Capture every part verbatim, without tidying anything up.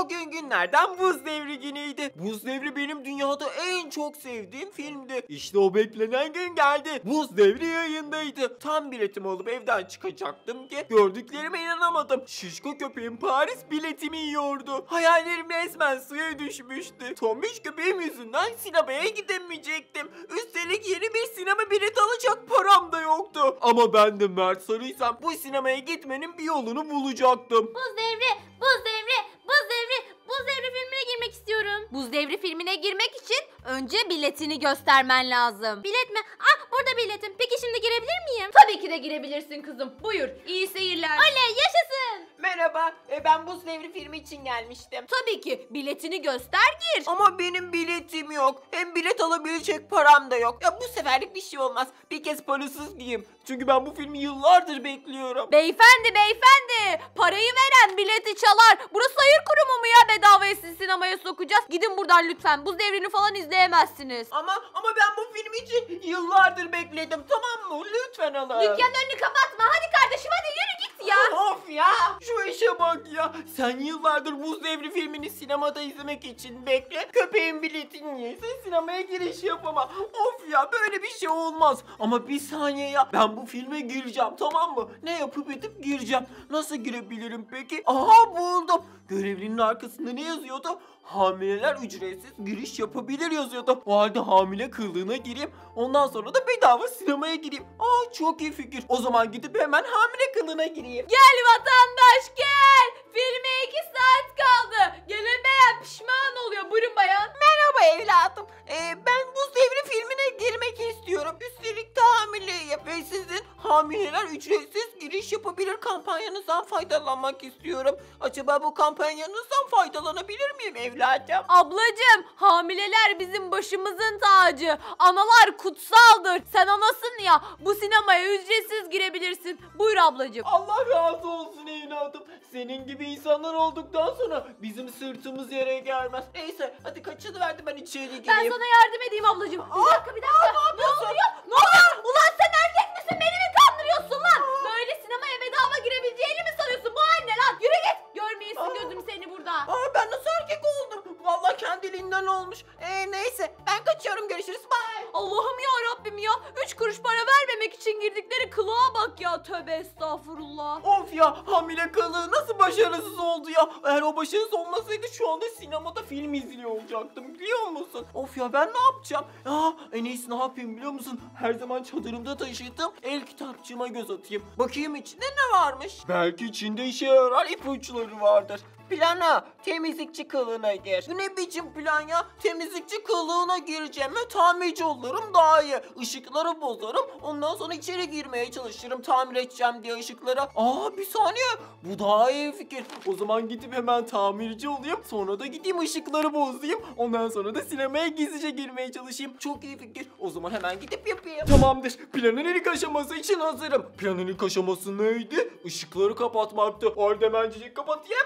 Bugün günlerden Buz Devri günüydü. Buz Devri benim dünyada en çok sevdiğim filmdi. İşte o beklenen gün geldi. Buz Devri yayındaydı. Tam biletimi alıp evden çıkacaktım ki gördüklerime inanamadım. Şişko köpeğim Paris biletimi yiyordu. Hayallerim resmen suya düşmüştü. Tombiş köpeğim yüzünden sinemaya gidemeyecektim. Üstelik yeni bir sinema bileti alacak param da yoktu. Ama ben de Mert Sarıysam bu sinemaya gitmenin bir yolunu bulacaktım. Buz Devri, Buz Devri, Buz Devri, Buz Devri filmine girmek istiyorum. Buz Devri filmine girmek için önce biletini göstermen lazım. Bilet mi? Ah, burada biletim. Peki şimdi girebilir miyim? Tabii ki de girebilirsin kızım. Buyur. İyi seyirler. Oley, yaşasın. Merhaba, ben Buz Devri filmi için gelmiştim. Tabii ki. Biletini göster, gir. Ama benim biletim yok. Hem bilet alabilecek param da yok. Ya bu seferlik bir şey olmaz. Bir kez parasız diyeyim. Çünkü ben bu filmi yıllardır bekliyorum. Beyefendi, beyefendi. Parayı veren bileti çalar. Burası hayır kurumu mu ya, bedavaya sizi sinemaya sokacağız? Gidin buradan lütfen. Buz Devri'ni falan izleyemezsiniz. Ama ama ben bu film için yıllardır bekledim, tamam mı? Lütfen alın. Dükkanın önünü kapatma. Hadi kardeşim, hadi yürü git ya. Of ya! Şu işe bak ya. Sen yıllardır Buz Devri filmini sinemada izlemek için bekle. Köpeğin biletini yese sinemaya giriş yapama. Of ya, böyle bir şey olmaz. Ama bir saniye ya. Ben bu filme gireceğim, tamam mı? Ne yapıp edip gireceğim. Nasıl girebilirim peki? Aha, buldum. Görevlinin arkasında ne yazıyordu? Hamileler ücretsiz giriş yapabilir yazıyordu. O halde hamile kılığına gireyim. Ondan sonra da bedava sinemaya gireyim. Aa, çok iyi fikir. O zaman gidip hemen hamile kılığına gireyim. Gel vatandaş gel. Filme iki saat kaldı. Gelemeyen pişman oluyor. Buyurun bayan. Merhaba evladım. Ee, ben Buz Devri filmine girmek istiyorum. Üstelik de hamileyim. Ve sizin hamileler ücretsiz giriş yapabilir kampanyanızdan faydalanmak istiyorum. Acaba bu kampanyanızdan faydalanabilir miyim evladım? Ablacığım, hamileler bizim başımızın tacı. Analar kutsaldır. Sen anasın ya. Bu sinemaya ücretsiz girebilirsin. Buyur ablacığım. Allah razı olsun evladım. Senin gibi insanlar olduktan sonra bizim sırtımız yere gelmez. Neyse, hadi kaçıverdi, ben içeri gireyim. Ben sana yardım edeyim ablacığım. Bir dakika bir dakika. Ne oluyor? Ne oluyor? Ulan sen erkek misin? Beni mi kandırıyorsun lan? Böyle sinemaya bedava girebileceğini mi sanıyorsun? Bu anne lan. Yürü git. Görmeyesin gözüm seni burada. Aa, ben nasıl erkek oldum? Vallahi kendiliğinden olmuş. Ee, neyse, ben kaçıyorum, görüşürüz, bye. Allah'ım ya Rabbim ya. Üç kuruş para vermemek için girdikleri kılığa bak ya. Tövbe estağfurullah. Of ya, hamile kılığı nasıl başarısız oldu ya? Eğer o başarısız olmasaydı şu anda sinemada film izliyor olacaktım, biliyor musun? Of ya, ben ne yapacağım? Ya en iyisi ne yapayım biliyor musun? Her zaman çadırımda taşıdığım el kitapçığıma göz atayım. Bakayım içinde ne varmış? Belki içinde işe yarar ipuçları vardır. Plana, temizlikçi kılığına gir. Bu ne biçim plan ya? Temizlikçi kılığına gireceğim ve tamirci olurum daha iyi. Işıkları bozarım, ondan sonra içeri girmeye çalışırım tamir edeceğim diye ışıklara. Aa, bir saniye, bu daha iyi fikir. O zaman gidip hemen tamirci olayım, sonra da gideyim ışıkları bozayım. Ondan sonra da sinemaya gizlice girmeye çalışayım. Çok iyi fikir. O zaman hemen gidip yapayım. Tamamdır, planın ilk aşaması için hazırım. Planın ilk aşaması neydi? Işıkları kapatmaktı. Orada hemencik kapatayım.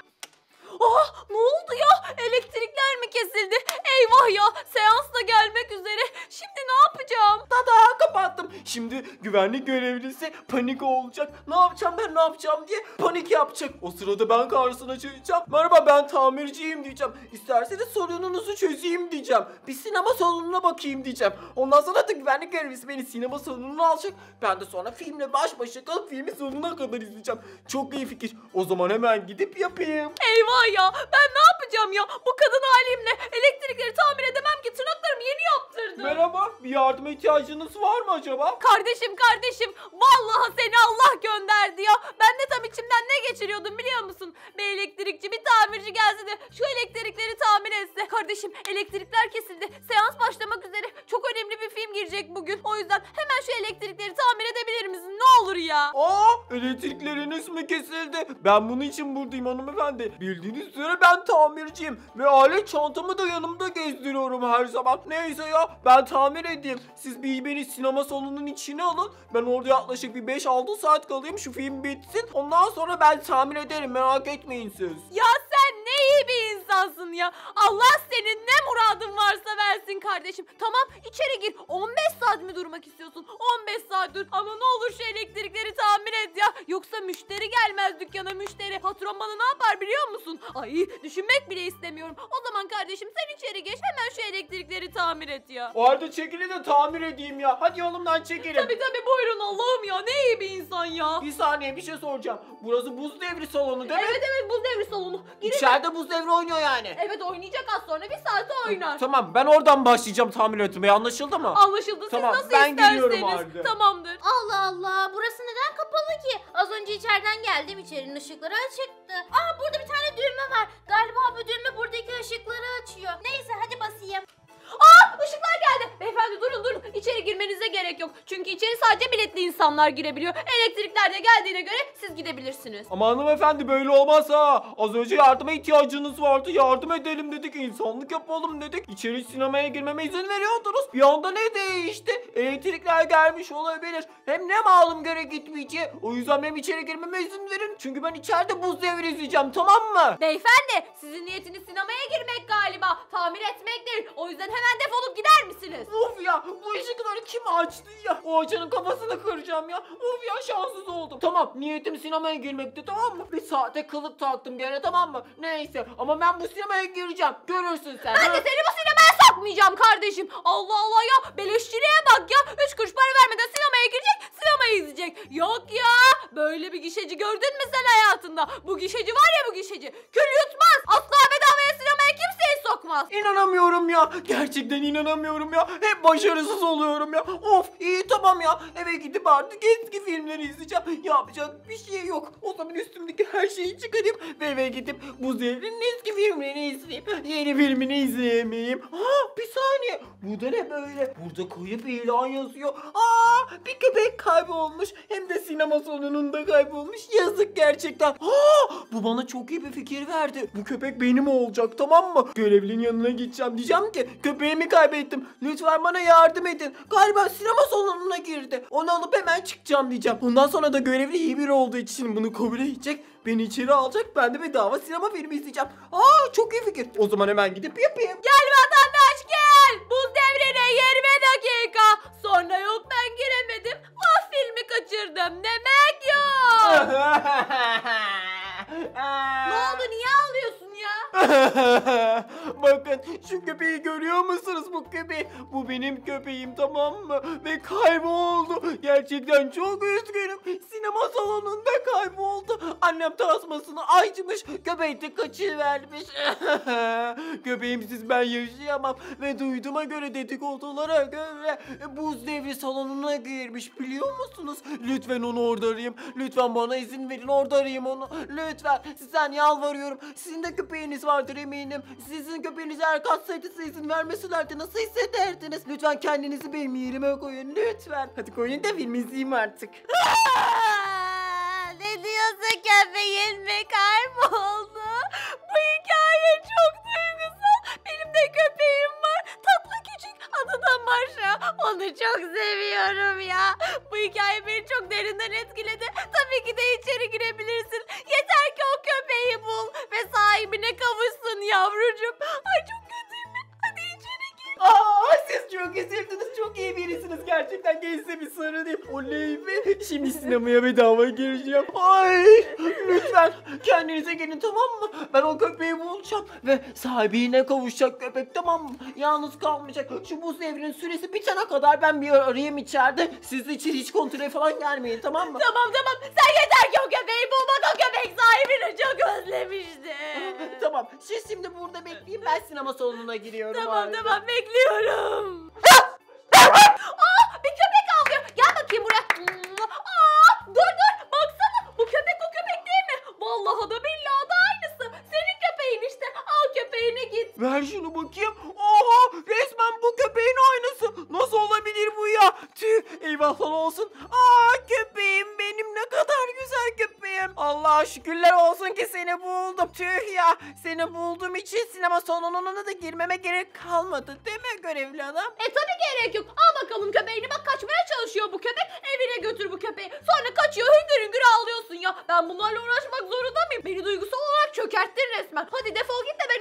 Ah, ne oldu ya? Elektrikler mi kesildi? Eyvah ya, seans da gelmek üzere. Şimdi ne yapacağım? Tada, kapattım. Şimdi güvenlik görevlisi panik olacak. Ne yapacağım ben, ne yapacağım diye panik yapacak. O sırada ben karşısına çıkacağım. Merhaba, ben tamirciyim diyeceğim. İsterseniz sorununuzu çözeyim diyeceğim. Bir sinema salonuna bakayım diyeceğim. Ondan sonra da güvenlik görevlisi beni sinema salonuna alacak. Ben de sonra filmle baş başa kalıp filmi sonuna kadar izleyeceğim. Çok iyi fikir. O zaman hemen gidip yapayım. Eyvah ya, ben ne yapacağım ya? Bu kadın halimle elektrikleri tamir edemem ki, tırnaklarımı yeni yaptırdım. Merhaba, bir yardıma ihtiyacınız var mı acaba? Kardeşim kardeşim, vallahi seni Allah gönderdi ya. Ben de tam içimden ne geçiriyordum biliyor musun? Bir elektrikçi, bir tamirci gelse de şu elektrikleri tamir etse. Kardeşim, elektrikler kesildi. Seans başlamak üzere. Çok önemli bir film girecek bugün. O yüzden hemen şu elektrikleri tamir edebilir misin? Ne olur ya. Aa, elektrikleriniz mi kesildi? Ben bunun için buradayım hanımefendi. Bildiğiniz üzere ben tamirciyim ve alet çantamı da yanımda gezdiriyorum her zaman. Neyse ya, ben tamir edeyim. Siz bir beni sinema salonunun içine alın. Ben orada yaklaşık bir beş altı saat kalayım, şu film bitsin. Ondan sonra ben tamir ederim, merak etmeyin siz. Ya sen ne iyi bir insansın ya. ya. Allah senin ne muradın varsa versin kardeşim. Tamam içeri gir. on beş saat mi durmak istiyorsun? on beş saat dur. Ama ne olur şu elektrikleri tamir et ya. Yoksa müşteri gelmez dükkana, müşteri. Patron bana ne yapar biliyor musun? Ay düşünmek bile istemiyorum. O zaman kardeşim sen içeri geç. Hemen şu elektrikleri tamir et ya. O halde çekili de tamir edeyim ya. Hadi yolumdan çekilin. Tabii tabii buyurun Allah'ım ya. Ne iyi bir insan ya. Bir saniye bir şey soracağım. Burası buz devri salonu değil mi? Evet evet buz devri salonu. Girin. İçeride buz devri oynuyor yani. Evet oynayacak az sonra bir saate oynar. Tamam ben oradan başlayacağım tamir etmeye, anlaşıldı mı? Anlaşıldı. Siz Tamam, nasıl ben geliyorum isterseniz. halde. Tamamdır. Allah Allah, burası neden kapalı ki? Az önce içeriden geldim, içerinin ışıkları açıktı. Aa, burada bir tane düğme var. Galiba bu düğme buradaki ışıkları açıyor. Neyse hadi basayım. Aa ışıklar geldi. Beyefendi durun durun. İçeri girmenize gerek yok. Çünkü içeri sadece biletli insanlar girebiliyor. Elektrikler de geldiğine göre siz gidebilirsiniz. Ama hanımefendi böyle olmaz ha. Az önce yardıma ihtiyacınız vardı. Yardım edelim dedik. İnsanlık yapalım dedik. İçeri sinemaya girmeme izin veriyordunuz. Bir anda ne değişti? Elektrikler gelmiş olabilir. Hem ne malum göre gitmeyeceği. O yüzden benim içeri girmeme izin verin. Çünkü ben içeride buz devri izleyeceğim, tamam mı? Beyefendi sizin niyetiniz sinemaya girmek galiba. Tamir etmek değil. O yüzden hemen defolup gider misiniz? Of ya, bu ışıkları kim açtı ya? O hocanın kafasını kıracağım ya. Of ya, şanssız oldum. Tamam, niyetim sinemaya girmekti, tamam mı? Bir saate kılık taktım bir yere, tamam mı? Neyse ama ben bu sinemaya gireceğim. Görürsün sen. Ben de seni bu sinemaya sokmayacağım kardeşim. Allah Allah ya. Beleşçiliğe bak ya. Üç kuruş para vermeden sinemaya girecek, sinemayı izleyecek. Yok ya. Böyle bir gişeci gördün mü sen hayatında? Bu gişeci var ya bu gişeci. Kül yutmaz. Asla bedavaya sinemaya kimseyi sokmaz. İnanamıyorum ya. Gerçekten inanamıyorum ya. Hep başarısız oluyorum ya. Of, iyi tamam ya. Eve gidip artık eski filmleri izleyeceğim. Yapacak bir şey yok. O zaman üstümdeki her şeyi çıkarayım ve eve gidip bu devrin eski filmlerini izleyeyim. Yeni filmini izleyemeyeyim. Ha, bir saniye. Bu da ne böyle? Burada kayıp ilan yazıyor. Aa, bir köpek kaybolmuş. Hem de sinema salonunda kaybolmuş. Yazık gerçekten. Aa, bu bana çok iyi bir fikir verdi. Bu köpek benim olacak, tamam mı? Görevlinin yanına gideceğim. Diyeceğim ki köpeğimi kaybettim. Lütfen bana yardım edin. Galiba sinema salonuna girdi. Onu alıp hemen çıkacağım diyeceğim. Ondan sonra da görevli iyi biri olduğu için bunu kabul edecek. Beni içeri alacak. Ben de bedava sinema filmi izleyeceğim. Aa, çok iyi fikir. O zaman hemen gidip yapayım. Gel vatandaş gel. Buz devrine yirmi dakika. Sonra yok ben giremedim. O filmi kaçırdım demek yok. Ne oldu niye ağlıyorsun ya? Bakın şu köpeği görüyor musunuz, bu köpeği? Bu benim köpeğim, tamam mı? Ve kayboldu. Gerçekten çok üzgünüm. Sinema salonunda kayboldu. Annem tasmasını açmış. Köpeği de kaçıvermiş. Köpeğimsiz ben yaşayamam. Ve duyduğuma göre, dedikodulara göre buz devri salonuna girmiş, biliyor musunuz? Lütfen onu orada arayayım. Lütfen bana izin verin, orada arayayım onu. Lütfen sizden yalvarıyorum. Sizin de köpeğiniz vardır eminim. Sizin köpeğiniz eğer kaçsaydı size izin vermeselerdi nasıl hissederdiniz? Lütfen kendinizi benim yerime koyun lütfen. Hadi koyun da film izleyeyim artık. Ne diyorsun köpeğin mi kayboldu? Bu hikaye çok duygusal. Benim de köpeğim var. Tatlı küçük adı da Maşa. Onu çok seviyorum ya. Bu hikaye beni çok derinden etkiledi. Tabii ki de içeri girebilirsin. Yeter ki o köpeği bul ve sahibine kavuşsun yavrucuğum. Ay çok kötüyüm ben. Hadi içeri gir. Aa, siz çok üzüldünüz. Çok iyi birisiniz. Gerçekten gelse bir sarılayım. Oley be. Şimdi sinemaya bedava gireceğim. Ay, lütfen kendinize gelin, tamam mı? Ben o köpeği bulacağım ve sahibine kavuşacak köpek, tamam mı? Yalnız kalmayacak. Şu buz devrinin süresi bitene kadar ben bir arayayım içeride. Siz de içeri hiç kontrole falan gelmeyin, tamam mı? Tamam tamam. Sen yeter ki o köpeği bulmak, o köpek sahibini çok özlemişti. Tamam. Siz şimdi burada bekleyin. Ben sinema salonuna giriyorum. Tamam abi. tamam bekliyorum. Aa bir köpek avlıyor. Gel bakayım buraya. Aa dur dur baksana bu köpek o köpek değil mi? Vallahi da billahi da aynısı. Senin köpeğin işte. Al köpeğine git. Ver şunu bakayım. Oha, resmen bu köpeğin aynısı. Nasıl olabilir bu ya? Tüh, eyvahlar olsun. Aa, köpeğim benim, ne kadar güzel köpeğim. Allah'a şükürler olsun ki seni buldum. Tüh ya, seni bulduğum için sinema salonuna da girmeme gerek kalmadı değil mi görevli adam? E tabi gerek yok. Al bakalım köpeğini. Bak kaçmaya çalışıyor bu köpek. Evine götür bu köpeği. Sonra kaçıyor hüngür hüngür ağlıyorsun ya. Ben bunlarla uğraşmak zorunda mıyım? Beni duygusal olarak çökerttin resmen. Hadi defol git de ben işimi yapayım.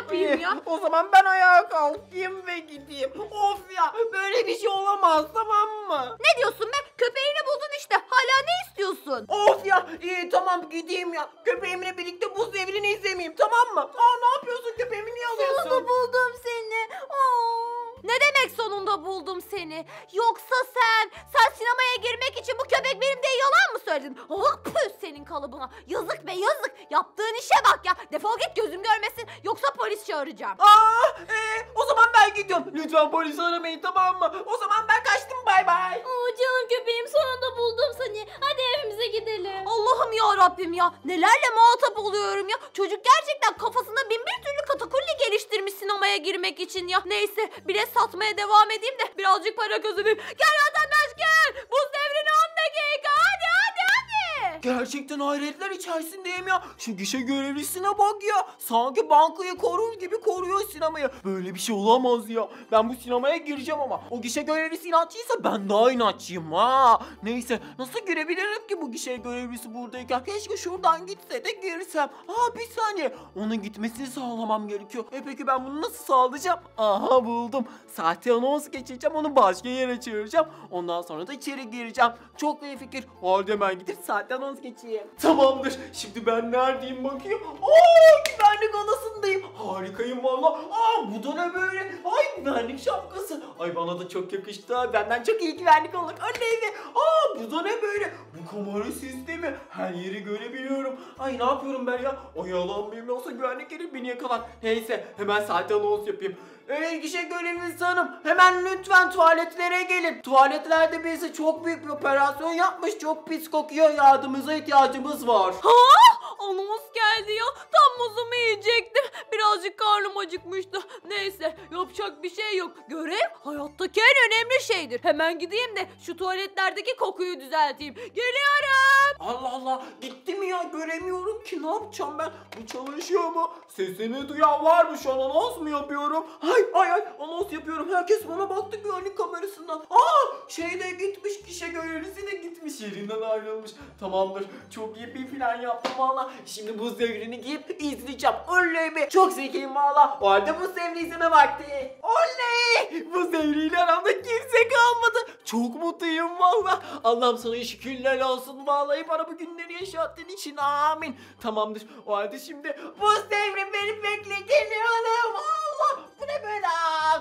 yapayım ya? O zaman ben ayağa kalkayım ve gideyim. Of ya, böyle bir şey olamaz, tamam mı? Ne diyorsun be? Köpeğini buldun işte. Hala ne istiyorsun? Of ya, iyi tamam gideyim ya. Köpeğimle birlikte buz devrini izlemeyeyim, tamam mı? Aa, ne yapıyorsun, köpeğimi niye alıyorsun? Sonunda buldum seni. Oo. Ne demek sonunda buldum seni? Yoksa sen, sen sinemaya girmek için bu köpek benim diye yalan mı söyledin? Oh püh senin kalıbına. Yazık be yazık. Yaptığın işe bak ya. Defol git gözüm görmesin. Yoksa polis çağıracağım. Aa, e, o zaman ben gidiyorum. Lütfen polisi aramayın, tamam mı? O zaman ben kaçtım, bay bay. Oo, canım köpeğim sonunda buldum seni. Hadi evimize gidelim. Allah'ım ya Rabbim ya. Nelerle muhatap oluyorum ya. Çocuk gerçekten kafasında bin bir türlü katakulli geliştirmiş sinemaya girmek için ya. Neyse bilet satmaya devam edeyim de birazcık para kazanayım. Gel vatandaş gel. Buz devrini on dakika. Hadi hadi hadi. Gerçekten hayretler içerisindeyim ya. Şu gişe görevlisine bak ya. Sanki bankayı korur gibi koruyor sinemayı. Böyle bir şey olamaz ya. Ben bu sinemaya gireceğim ama o gişe görevlisi inatçıysa ben daha inatçıyım ha. Neyse, nasıl girebilirim ki bu gişe görevlisi buradayken? Keşke şuradan gitse de girsem. Aa, bir saniye. Onun gitmesini sağlamam gerekiyor. E peki ben bunu nasıl sağlayacağım? Aha, buldum. Sahte anons geçeceğim, onu başka yere çevireceğim. Ondan sonra da içeri gireceğim. Çok iyi fikir. O halde hemen gidip sahte anons geçeyim. Tamamdır. Şimdi ben neredeyim bakayım. Aa, güvenlik odasındayım. Harikayım valla. Aa, bu da ne böyle? Ay, güvenlik şapkası. Ay, bana da çok yakıştı. Benden çok iyi güvenlik olur. Öyleydi. Aa, bu da ne böyle? Bu kamera sistemi. Her yeri görebiliyorum. Ay, ne yapıyorum ben ya? O yalan benim olsa güvenlik gelir beni yakalar. Neyse, hemen sahte anons yapayım. Evet, gişe görevlisi hanım, hemen lütfen tuvaletlere gelin. Tuvaletlerde birisi çok büyük bir operasyon yapmış, çok pis kokuyor, yardımınıza ihtiyacımız var. Ha? Anons geldi ya. Tam muzumu yiyecektim. Birazcık karnım acıkmıştı. Neyse yapacak bir şey yok. Görev hayattaki en önemli şeydir. Hemen gideyim de şu tuvaletlerdeki kokuyu düzelteyim. Geliyorum. Allah Allah, gitti mi ya, göremiyorum ki, ne yapacağım ben? Bu çalışıyor mu? Sesini duyan var mı? Şu an anons mu yapıyorum? Ay ay ay, anons yapıyorum, herkes bana baktı güvenlik kamerasından. Aa, şey de gitmiş, gişe görevlisi de gitmiş, yerinden ayrılmış. Tamamdır, çok iyi bir plan yaptım valla. Şimdi buz devrini giyip izleyeceğim. Oley be, çok zekiyim valla. O halde buz devri izleme vakti. Oley, buz devriyle aramda kimse kalmadı. Çok mutluyum valla. Allah'ım sana şükürler olsun, vallahi bana bu günleri yaşattığın için, amin. Tamamdır, o halde şimdi buz devri beni bekletiyorum. Allah, bu ne böyle? Aa,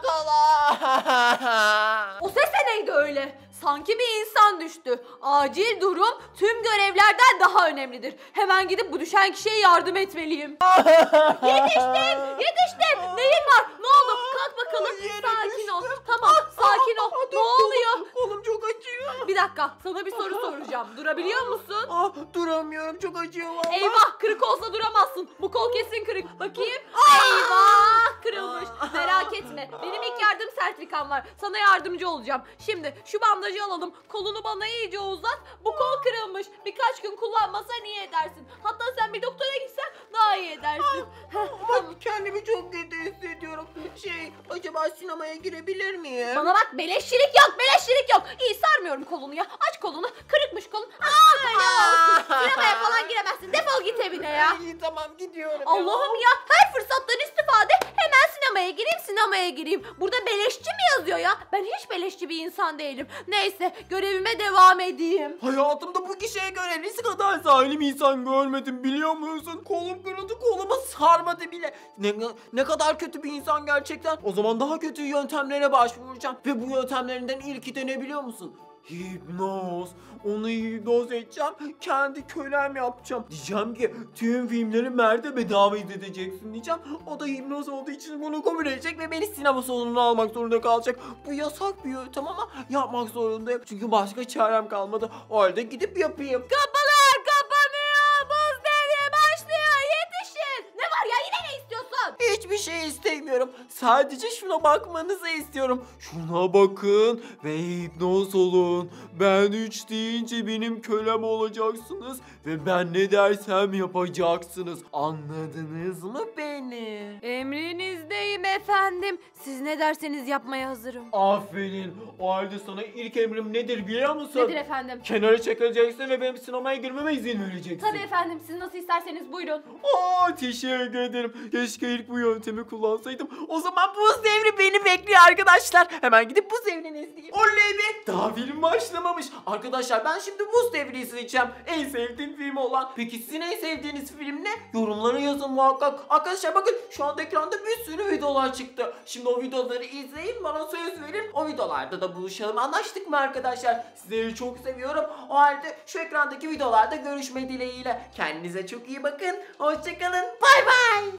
kola. O ses de neydi öyle? Sanki bir insan düştü. Acil durum tüm görevlerden daha önemlidir. Hemen gidip bu düşen kişiye yardım etmeliyim. Yetiştim! Yetiştim! Neyin var? Ne oldu? Kalk bakalım. Yere Sakin ol. düştüm. Tamam, sakin ol. Ne oluyor? Kolum çok acıyor. Bir dakika, sana bir soru soracağım. Durabiliyor musun? Ah, duramıyorum, çok acıyor valla. Eyvah, kırık olsa duramazsın. Bu kol kesin kırık. Bakayım. Eyvah, kırılmış. Merak etme. Benim ilk yardım sertifikam var. Sana yardımcı olacağım. Şimdi şu bandajı alalım. Kolunu bana iyice uzat. Bu kol kırılmış. Birkaç gün kullanmasan iyi edersin. Hatta sen bir doktora gitsen daha iyi edersin. Heh, tamam. Kendimi çok kötü hissediyorum. Şey, acaba sinemaya girebilir miyim? Bana bak, beleşçilik yok, beleşçilik yok. İyi, sarmıyorum kolunu ya. Aç kolunu. Kırıkmış kolun. Aa, böyle olsun. Sinemaya falan giremezsin. Defol git evine ya. İyi, tamam, gidiyorum. Allah'ım ya, her fırsattan istifade hemen sinemaya gireyim sinemaya gireyim. Burada beleşçi mi yazıyor ya? Ben hiç beleşçi bir insan değilim. Neyse, görevime devam edeyim. Hayatımda bu kişiye görevlisi kadar zalim insan görmedim, biliyor musun? Kolum kırıldı, kolumu sarmadı bile. Ne, ne kadar kötü bir insan gerçekten. O zaman daha kötü yöntemlere başvuracağım. Ve bu yöntemlerinden ilki de ne biliyor musun? Hipnoz. Onu hipnoz edeceğim. Kendi kölem yapacağım. Diyeceğim ki tüm filmleri Mert'e bedava izleteceksin diyeceğim. O da hipnoz olduğu için bunu kabul edecek ve beni sinema salonuna almak zorunda kalacak. Bu yasak bir yöntem ama yapmak zorundayım. Çünkü başka çarem kalmadı. O halde gidip yapayım. Kapılar kapanıyor. Buz devri başlıyor. Yetişin. Ne var ya, yine ne istiyorsun? Hiçbir şey istemiyorum. Sadece şuna bakmanızı istiyorum. Şuna bakın ve hipnoz olun. Ben üç deyince benim kölem olacaksınız ve ben ne dersem yapacaksınız. Anladınız mı beni? Emrinizdeyim Peki mi efendim? Siz ne derseniz yapmaya hazırım. Aferin. O halde sana ilk emrim nedir biliyor musun? Nedir efendim? Kenara çekileceksin ve benim sinemaya girmeme izin vereceksin. Tabii efendim, siz nasıl isterseniz buyurun. Aa, teşekkür ederim. Keşke ilk bu yöntemi kullansaydım. O zaman buz devri beni bekliyor arkadaşlar. Hemen gidip buz devrini izleyeyim. Oley be! Daha film başlamamış. Arkadaşlar ben şimdi buz devri izleyeceğim. En sevdiğim film olan. Peki sizin en sevdiğiniz film ne? Yorumlara yazın muhakkak. Arkadaşlar bakın şu anda ekranda bir sürü videolar çıktı. Şimdi o videoları izleyin, bana söz verin. O videolarda da buluşalım. Anlaştık mı arkadaşlar? Sizleri çok seviyorum. O halde şu ekrandaki videolarda görüşme dileğiyle. Kendinize çok iyi bakın. Hoşçakalın. Bay bay.